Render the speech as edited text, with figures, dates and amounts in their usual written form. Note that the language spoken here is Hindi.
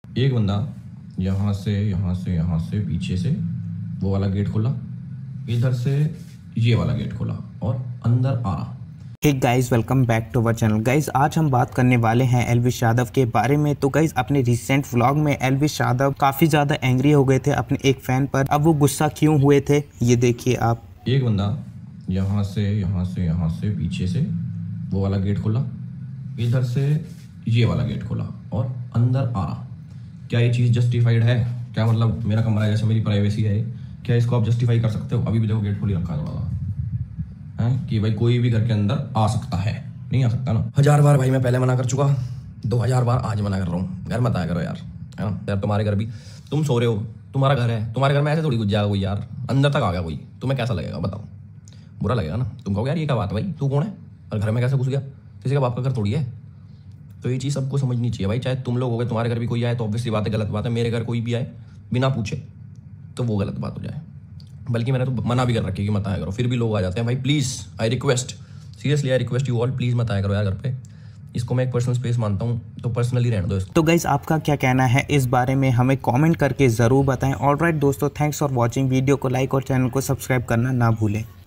एक बंदा यहाँ से पीछे से वो वाला गेट खोला, इधर से ये वाला गेट खोला और अंदर आ रहा। Hey guys, welcome back to our channel. Guys, आज हम बात करने वाले हैं एल्विश यादव के बारे में। तो गाइस, अपने रिसेंट व्लॉग में एल्विश यादव काफ़ी ज़्यादा एंग्री हो गए थे अपने एक फ़ैन पर। अब वो गुस्सा क्यों हुए थे ये देखिए आप। एक बंदा यहाँ से पीछे से वो वाला गेट खोला, इधर से ये वाला गेट खोला और अंदर आ रहा। क्या ये चीज़ जस्टिफाइड है? क्या मतलब मेरा कमरा है, जैसे मेरी प्राइवेसी है, क्या इसको आप जस्टिफाई कर सकते हो? अभी भी देखो गेट खोली रखा है थोड़ा है कि भाई कोई भी घर के अंदर आ सकता है, नहीं आ सकता ना। 1000 बार भाई मैं पहले मना कर चुका, 2000 बार आज मना कर रहा हूँ। घर मत आया करो यार, है ना यार। तुम्हारे घर भी तुम सो रहे हो, तुम्हारा घर है, तुम्हारे घर में ऐसे थोड़ी घुस जाएगा कोई यार। अंदर तक आ गया कोई, तुम्हें कैसा लगेगा बताओ? बुरा लगेगा ना। तुम कहोगे यार ये क्या बात है भाई, तू कौन है और घर में कैसे घुस गया? किसी का बाप का घर थोड़ी है। तो ये चीज़ सबको समझनी चाहिए भाई। चाहे तुम लोग हो गए, तुम्हारे घर भी कोई आए तो ऑब्वियसली बात है, गलत बात है। मेरे घर कोई भी आए बिना पूछे तो वो गलत बात हो जाए। बल्कि मैंने तो मना भी कर रखी कि मत आया करो, फिर भी लोग आ जाते हैं। भाई please, I request, seriously I request you all, please मत आया करो यार घर पे। इसको मैं एक पर्सनल स्पेस मानता हूँ, तो पर्सनली रहने दो इसको। तो गाइस, आपका क्या कहना है इस बारे में हमें कमेंट करके ज़रूर बताएं। ऑलराइट दोस्तों, थैंक्स फॉर वॉचिंग। वीडियो को लाइक और चैनल को सब्सक्राइब करना ना भूलें।